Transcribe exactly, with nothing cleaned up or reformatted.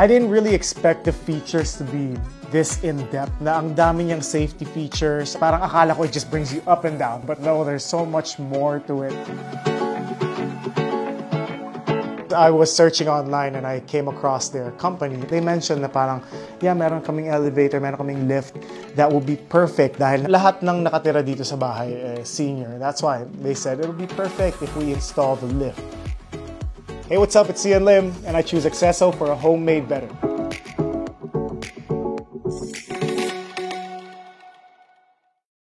I didn't really expect the features to be this in-depth, na ang dami niyang safety features. Parang akala ko it just brings you up and down, but no, there's so much more to it. I was searching online and I came across their company. They mentioned na parang, yeah, meron kaming elevator, meron kaming lift that will be perfect dahil lahat ng nakatira dito sa bahay eh, senior. That's why they said it'll be perfect if we install the lift. Hey, what's up? It's Xian Lim, and I choose Acceso for a home made better.